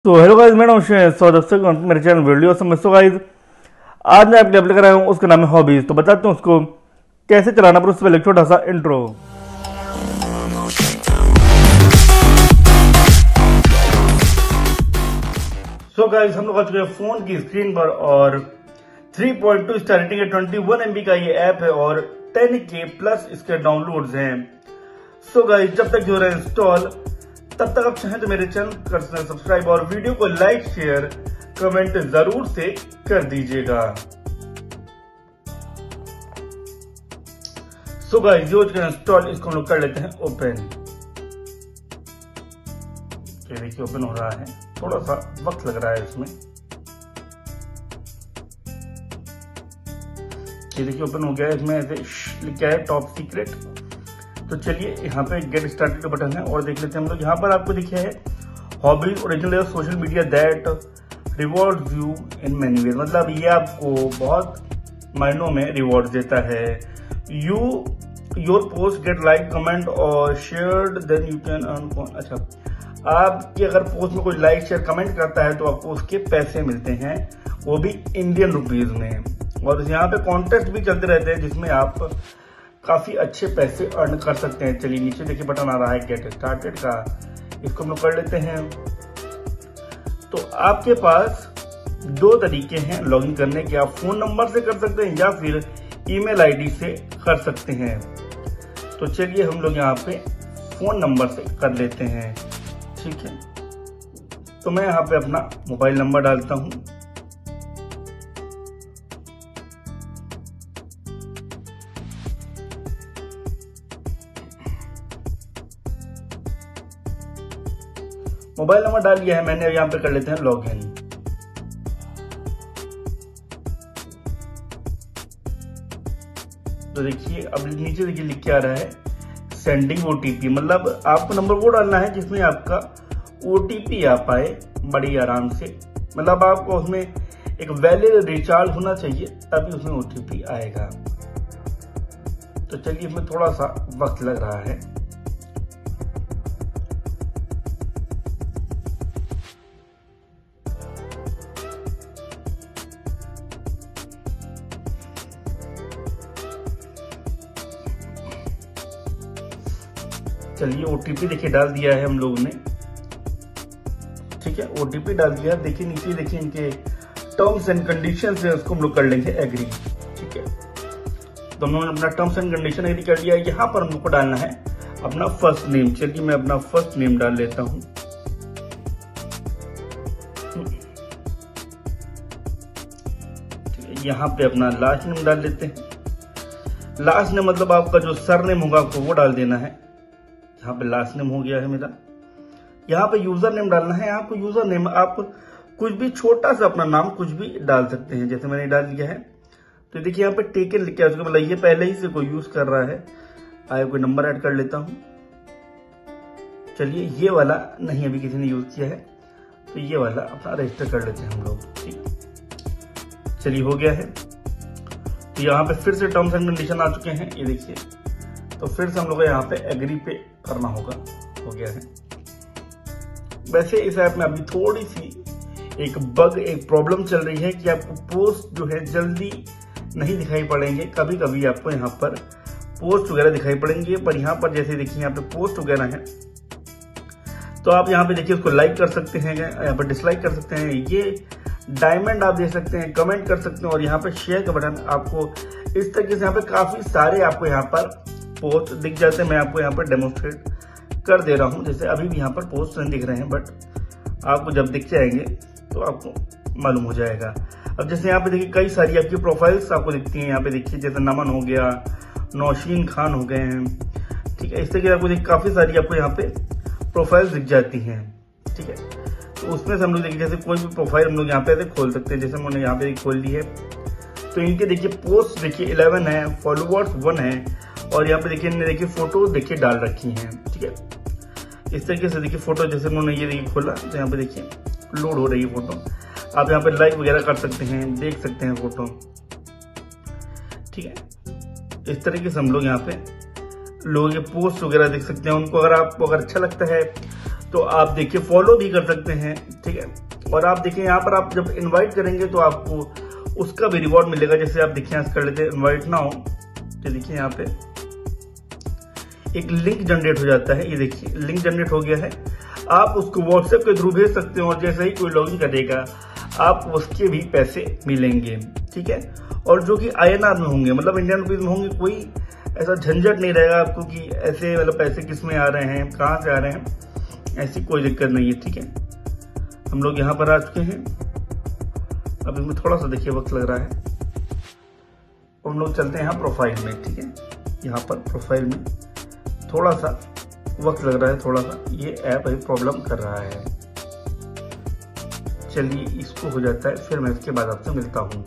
तो hello guys, मेरा नाम है सौरभ से मेरे चैनल वीडियो समझो गाइस। आज मैं आपके अपलोड कर रहा हूँ, उसका नाम है हॉबीज। तो बताते हैं उसको कैसे चलाना, पर उससे पहले एक छोटा सा इंट्रो। सो गाइस, हम लोग आ चुके हैं फोन की स्क्रीन पर और 3.2 स्टार रेटिंग है, 21 MB का ये ऐप है और 10K प्लस इसके डाउनलोड्स हैं। सो गाइस, जब तक हो रहा है इंस्टॉल, तब तक आप चाहें तो मेरे चैनल कर सब्सक्राइब और वीडियो को लाइक शेयर कमेंट जरूर से कर दीजिएगा। सो गाइस, जो इंस्टॉल इसको हम लोग कर लेते हैं ओपन। ये देखिए ओपन हो रहा है, थोड़ा सा वक्त लग रहा है इसमें। ये देखिए ओपन हो गया है, इसमें ऐसे लिखा है टॉप सीक्रेट। तो चलिए यहाँ पे गेट स्टार्टेड बटन है और देख लेते हैं हम लोग। यहाँ पर आपको दिखे है hobbies original social media that rewards you in many ways. मतलब ये आपको बहुत मायनों में रिवॉर्ड देता है। Your post get like comment और shared then you can earn. अच्छा, आपकी अगर पोस्ट में कोई लाइक शेयर कमेंट करता है तो आपको उसके पैसे मिलते हैं, वो भी इंडियन रुपीज में। और यहाँ पे कॉन्टेस्ट भी चलते रहते हैं जिसमें आप काफी अच्छे पैसे अर्न कर सकते हैं। चलिए नीचे देखिए बटन आ रहा है गेट स्टार्टेड का, इसको हम लोग कर लेते हैं। तो आपके पास दो तरीके हैं लॉगिन करने के। आप फोन नंबर से कर सकते हैं या फिर ईमेल आईडी से कर सकते हैं। तो चलिए हम लोग यहाँ पे फोन नंबर से कर लेते हैं, ठीक है। तो मैं यहाँ पे अपना मोबाइल नंबर डालता हूँ। मोबाइल नंबर डाल दिया है मैंने, यहाँ पे कर लेते हैं लॉगिन। तो देखिए अब नीचे देखिए लिख के आ रहा है सेंडिंग ओटीपी। मतलब आपको नंबर वो डालना है जिसमें आपका ओटीपी आ पाए बड़ी आराम से। मतलब आपको उसमें एक वैलिड रिचार्ज होना चाहिए तभी उसमें ओटीपी आएगा। तो चलिए इसमें थोड़ा सा वक्त लग रहा है। चलिए ओटीपी देखिए डाल दिया है हम लोगों ने, ठीक है। ओटीपी डाल दिया। देखिए नीचे देखिए इनके टर्म्स एंड कंडीशंस है, उसको हम लोग कर लेंगे एग्री, ठीक है। तो हम लोगों ने अपना टर्म्स एंड कंडीशन एग्री कर लिया। यहाँ पर हम लोग को डालना है अपना फर्स्ट नेम। चलिए मैं अपना फर्स्ट नेम डाल लेता हूँ। यहाँ पे अपना लास्ट नेम डाल लेते हैं। लास्ट नेम मतलब आपका जो सर नेम होगा आपको वो डाल देना है। यहाँ पे लास्ट नेम हो गया है मेरा। यहाँ पे यूजर नेम डालना है। आपको यूजर नेम आप कुछ भी छोटा सा अपना नाम कुछ भी डाल सकते हैं, जैसे मैंने डाल दिया है। तो देखिए यहाँ पे टेकन लिखा है, उसका मतलब ये पहले ही से कोई यूज कर रहा है। आए कोई नंबर ऐड कर लेता हूँ। चलिए ये वाला नहीं अभी किसी ने यूज किया है, तो ये वाला अपना रजिस्टर कर लेते हैं हम लोग, ठीक। चलिए हो गया है। तो यहाँ पे फिर से टर्म्स एंड कंडीशन आ चुके हैं, ये देखिए। तो फिर से हम लोग यहाँ पे एग्री पे करना होगा। हो गया है। वैसे इस ऐप में अभी थोड़ी सी एक बग एक प्रॉब्लम चल रही है कि आपको पोस्ट जो है जल्दी नहीं दिखाई पड़ेंगे। कभी कभी आपको यहाँ पर पोस्ट वगैरह दिखाई पड़ेंगे, पर यहाँ पर जैसे देखिए यहाँ पे पोस्ट वगैरह है तो आप यहाँ पे देखिए उसको लाइक कर सकते हैं, यहाँ पर डिसलाइक कर सकते हैं। ये डायमंड आप दे सकते हैं, कमेंट कर सकते हैं और यहाँ पे शेयर का बटन। आपको इस तरीके से यहाँ पे काफी सारे आपको यहाँ पर पोस्ट दिख जाते हैं। मैं आपको यहाँ पर डेमोन्स्ट्रेट कर दे रहा हूँ। जैसे अभी भी यहाँ पर पोस्ट नहीं दिख रहे हैं, बट आपको जब दिख जाएंगे तो आपको मालूम हो जाएगा। अब जैसे यहाँ पे देखिए कई सारी आपकी प्रोफाइल्स आपको दिखती हैं। यहाँ पे देखिए जैसे नमन हो गया, नौशीन खान हो गए हैं, ठीक है। इस तरीके आपको देखिए काफी सारी आपको यहाँ पे प्रोफाइल्स दिख जाती हैं, ठीक है। तो उसमें से हम लोग देखिए जैसे कोई भी प्रोफाइल हम लोग यहाँ पे खोल सकते हैं। जैसे हमने यहाँ पे खोल ली है तो इनके देखिए पोस्ट देखिए 11 है, फॉलोअर्स 1 है और यहाँ पे देखिए इन्होंने देखिए फोटो देखिए डाल रखी हैं, ठीक है। इस तरीके से देखिए फोटो जैसे उन्होंने ये देखिए खोला तो यहाँ पे देखिए लोड हो रही है फोटो। आप यहाँ पे लाइक वगैरह कर सकते हैं, देख सकते हैं फोटो, ठीक है। इस तरीके से हम लोग यहाँ पे लोगों के पोस्ट वगैरह देख सकते हैं। उनको अगर आपको अगर अच्छा लगता है तो आप देखिए फॉलो भी कर सकते हैं, ठीक है। और आप देखिए यहाँ पर आप जब इनवाइट करेंगे तो आपको उसका भी रिवॉर्ड मिलेगा। जैसे आप देखिए यहाँ कर लेते हैं इनवाइट नाउ, तो देखिए यहाँ पे एक लिंक जनरेट हो जाता है। ये देखिए लिंक जनरेट हो गया है, आप उसको व्हाट्सएप के थ्रू भेज सकते हो और जैसे ही कोई लॉगिन करेगा आप उसके भी पैसे मिलेंगे, ठीक है। और जो कि INR में होंगे, मतलब इंडियन रुपीज में होंगे। कोई ऐसा झंझट नहीं रहेगा आपको कि ऐसे मतलब पैसे किस में आ रहे हैं, कहाँ से आ रहे हैं, ऐसी कोई दिक्कत नहीं है, ठीक है। हम लोग यहाँ पर आ चुके हैं। अब इसमें थोड़ा सा देखिए वक्त लग रहा है। हम लोग चलते हैं यहाँ प्रोफाइल में, ठीक है। यहाँ पर प्रोफाइल में थोड़ा सा वक्त लग रहा है, थोड़ा सा ये ऐप अभी प्रॉब्लम कर रहा है। चलिए इसको हो जाता है, फिर मैं इसके बाद आपसे मिलता हूँ।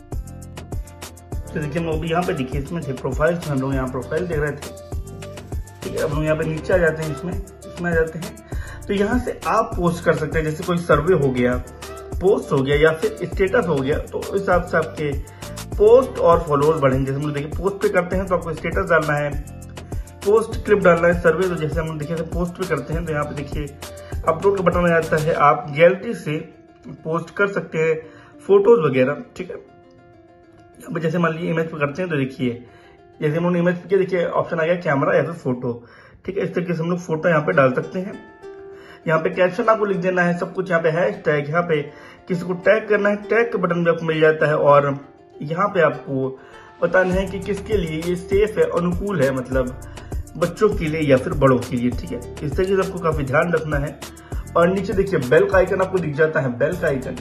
तो देखिए हम लोग यहाँ पे देखिए इसमें थे प्रोफाइल में, हम लोग यहाँ प्रोफाइल देख रहे थे, ठीक है। अब लोग यहाँ पे नीचे आ जाते हैं, इसमें आ जाते हैं। तो यहाँ से आप पोस्ट कर सकते हैं, जैसे कोई सर्वे हो गया, पोस्ट हो गया या फिर स्टेटस हो गया, तो उस हिसाब से आपके पोस्ट और फॉलोअर्स बढ़ेंगे। जैसे हम लोग देखिए पोस्ट पे करते हैं तो आपको स्टेटस डालना है, पोस्ट क्लिप डालना है, सर्वे तो जैसे हम देखिए पोस्ट पे करते हैं तो यहाँ पे देखिए अपलोड का बटन आ जाता है। आप गैलरी से पोस्ट कर सकते हैं फोटोज वगैरह, ठीक है। यहाँ पे जैसे मान लीजिए इमेज पे करते हैं तो देखिए जैसे हम लोग इमेज पे किया, देखिए ऑप्शन आ गया कैमरा या फिर फोटो, ठीक है। इस तरीके से हम लोग फोटो यहाँ पे डाल सकते हैं। यहाँ पे कैप्शन आपको लिख देना है, सब कुछ यहाँ पे हैशटैग, यहाँ पे किसी को टैग करना है, टैग का बटन भी आपको मिल जाता है। और यहाँ पे आपको बताना है कि किसके लिए ये सेफ है, अनुकूल है, मतलब बच्चों के लिए या फिर बड़ों के लिए, ठीक है। इस तरीके से आपको काफी ध्यान रखना है। और नीचे देखिए बेल का आइकन आपको दिख जाता है, बेल का आइकन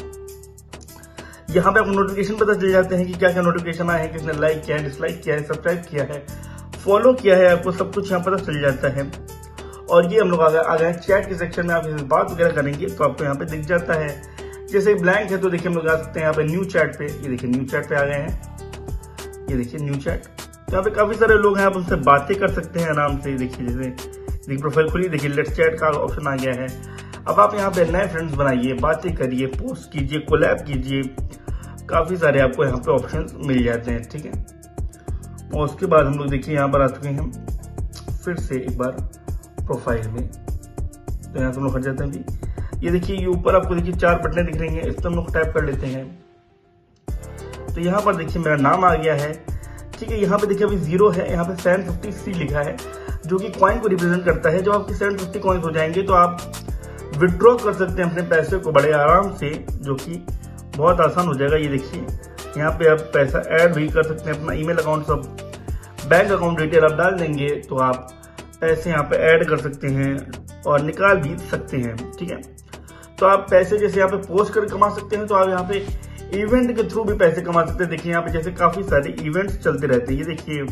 यहाँ पे आपको नोटिफिकेशन पता चल जाते हैं कि क्या क्या नोटिफिकेशन आए हैं, किसने लाइक किया है, डिसलाइक किया है, सब्सक्राइब किया है, फॉलो किया है, आपको सब कुछ यहाँ पता चल जाता है। और ये हम लोग आ गए चैट के सेक्शन में, आप बात वगैरह करेंगे तो आपको यहाँ पे दिख जाता है। जैसे ब्लैंक है तो देखिए हम लोग आ सकते हैं यहाँ पे न्यू चैट पे। ये देखिए न्यू चैट पे आ गए हैं, ये देखिए न्यू चैट। तो यहाँ पे काफी सारे लोग हैं, आप उनसे बातें कर सकते हैं आराम से। देखिए जैसे प्रोफाइल खुली, देखिए लेट्स चैट का ऑप्शन आ गया है। अब आप यहाँ पे नए फ्रेंड्स बनाइए, बातें करिए, पोस्ट कीजिए, कोलैब कीजिए, काफी सारे आपको यहाँ पे ऑप्शन मिल जाते हैं, ठीक है। और उसके बाद हम लोग देखिए यहाँ पर आ चुके हैं फिर से एक बार प्रोफाइल में। तो यहाँ से हम लोग हट जाते हैं भी। ये देखिए ये ऊपर आपको देखिए 4 बटनें दिख रही हैं, इस पर हम लोग टैप कर लेते हैं। तो यहाँ पर देखिए मेरा नाम आ गया है, ठीक है। यहाँ पे देखिए अभी 0 है, यहाँ पे 750C लिखा है जो कि कॉइन को रिप्रेजेंट करता है। जब आपके 750 कॉइन्स हो जाएंगे तो आप विड्रॉ कर सकते हैं अपने पैसे को बड़े आराम से, जो कि बहुत आसान हो जाएगा। ये देखिए यहाँ पे आप पैसा ऐड भी कर सकते हैं, अपना ईमेल अकाउंट, सब बैंक अकाउंट डिटेल आप डाल देंगे तो आप पैसे यहाँ पे ऐड कर सकते हैं और निकाल भी सकते हैं, ठीक है। तो आप पैसे जैसे यहाँ पे पोस्ट कर कमा सकते हैं, तो आप यहाँ पे इवेंट के थ्रू भी पैसे कमा सकते हैं। देखिए यहाँ पे जैसे काफी सारे इवेंट्स चलते रहते हैं। ये देखिए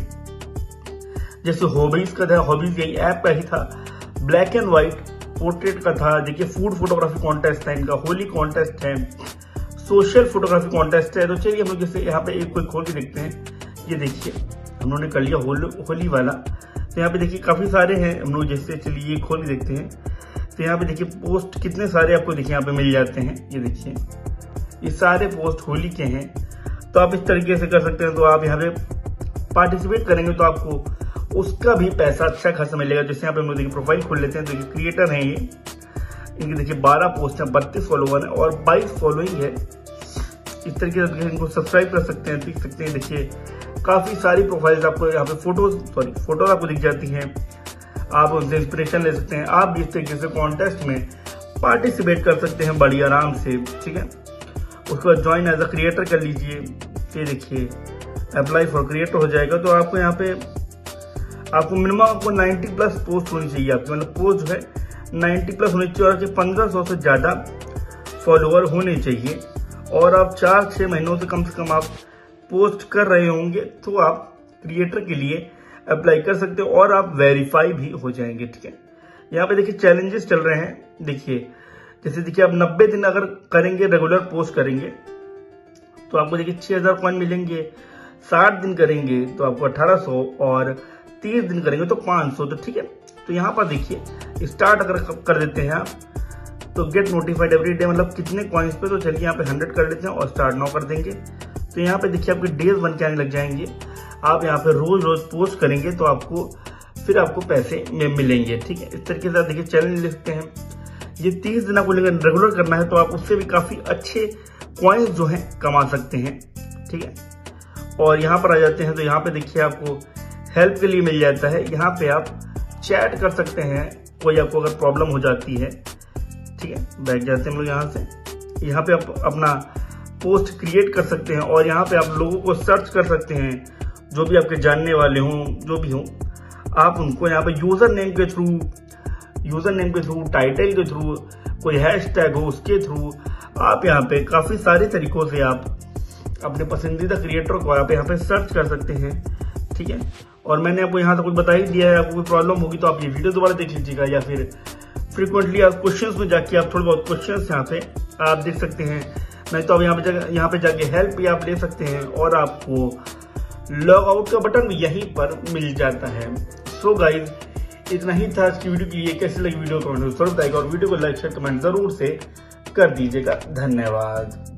जैसे हॉबीज का था, हॉबीज यही ऐप का ही था, ब्लैक एंड व्हाइट पोर्ट्रेट का था, देखिए फूड फोटोग्राफी कॉन्टेस्ट है इनका, होली कॉन्टेस्ट है, सोशल फोटोग्राफी कॉन्टेस्ट है। तो चलिए हम लोग जैसे यहाँ पे एक कोई खोल के देखते हैं। ये देखिए हम लोगों ने कर लिया होली वाला। तो यहाँ पे देखिए काफी सारे हैं, हम लोग जैसे चलिए ये खोल के देखते हैं। तो यहाँ पे देखिए पोस्ट कितने सारे आपको देखिए यहाँ पे मिल जाते हैं। ये देखिए ये सारे पोस्ट होली के हैं, तो आप इस तरीके से कर सकते हैं। तो आप यहाँ पे पार्टिसिपेट करेंगे तो आपको उसका भी पैसा अच्छा खासा मिलेगा। जैसे यहाँ पे हम लोग देखिए प्रोफाइल खोल लेते हैं, तो क्रिएटर है ये, इनके देखिए 12 पोस्ट है, 32 फॉलोवर है और 22 फॉलोइंग है। इस तरीके से इनको सब्सक्राइब कर सकते हैं, देख सकते हैं। देखिए काफी सारी प्रोफाइल्स आपको यहाँ पे फोटोज आपको दिख जाती हैं, आप उनसे इंस्पिरेशन ले सकते हैं। आप भी इस तरीके से कॉन्टेस्ट में पार्टिसिपेट कर सकते हैं बड़ी आराम से, ठीक है। उसके बाद ज्वाइन एज अ क्रिएटर कर लीजिए। ये देखिए अप्लाई फॉर क्रिएटर हो जाएगा। तो आपको यहाँ पे आपको मिनिमम आपको 90+ पोस्ट होनी चाहिए आपकी, मतलब पोस्ट जो है 90+ होनी चाहिए और 1500 से ज्यादा फॉलोअर होने चाहिए। और आप 4-6 महीनों से कम आप पोस्ट कर रहे होंगे तो आप क्रिएटर के लिए अप्लाई कर सकते हो और आप वेरीफाई भी हो जाएंगे, ठीक है। यहाँ पे देखिए चैलेंजेस चल रहे हैं। देखिए जैसे देखिए आप 90 दिन अगर करेंगे, रेगुलर पोस्ट करेंगे तो आपको देखिए 6000 कॉइन मिलेंगे। 60 दिन करेंगे तो आपको 1800 और 30 दिन करेंगे तो 500। तो ठीक है, तो यहाँ पर देखिए स्टार्ट अगर कर देते हैं आप तो गेट नोटिफाइड एवरी डे, मतलब कितने कॉइन्स पे। तो चलिए यहाँ पे 100 कर लेते हैं और स्टार्ट नाउ कर देंगे। तो यहाँ पे देखिए आपके डेज बन के आने लग जाएंगे। आप यहाँ पे रोज रोज पोस्ट करेंगे तो आपको फिर आपको पैसे में मिलेंगे। ठीक है, इस तरीके से देखिए चैलेंज लिखते हैं। ये 30 दिन आपको रेगुलर करना है तो आप उससे भी काफी अच्छे कॉइन्स जो हैं कमा सकते हैं। ठीक है, और यहाँ पर आ जाते हैं तो यहाँ पे देखिए आपको हेल्प के लिए मिल जाता है। यहाँ पे आप चैट कर सकते हैं, कोई आपको अगर प्रॉब्लम हो जाती है। ठीक है, बैठ जाते हैं हम लोग यहाँ से। यहाँ पे आप अपना पोस्ट क्रिएट कर सकते हैं और यहाँ पे आप लोगों को सर्च कर सकते हैं, जो भी आपके जानने वाले हों, जो भी हों, आप उनको यहाँ पे यूजर नेम के थ्रू, टाइटल के थ्रू, कोई हैशटैग हो उसके थ्रू आप यहाँ पे काफी सारे तरीकों से आप अपने पसंदीदा क्रिएटर को आप यहाँ पे सर्च कर सकते हैं। ठीक है, और मैंने आपको यहाँ से कुछ बता ही दिया है। आपको कोई प्रॉब्लम होगी तो आप ये वीडियो दोबारा देख लीजिएगा, या फिर फ्रीक्वेंटली आप क्वेश्चंस में जाके आप थोड़े बहुत क्वेश्चंस यहाँ पे आप देख सकते हैं। नहीं तो आप यहाँ पे जाके हेल्प भी आप ले सकते हैं और आपको लॉग आउट का बटन भी यहीं पर मिल जाता है। सो गाइज, इतना ही था आज की वीडियो के लिए। कैसी लगी वीडियो कमेंट में जरूर बताइएगा और वीडियो को लाइक शेयर कमेंट जरूर से कर दीजिएगा। धन्यवाद।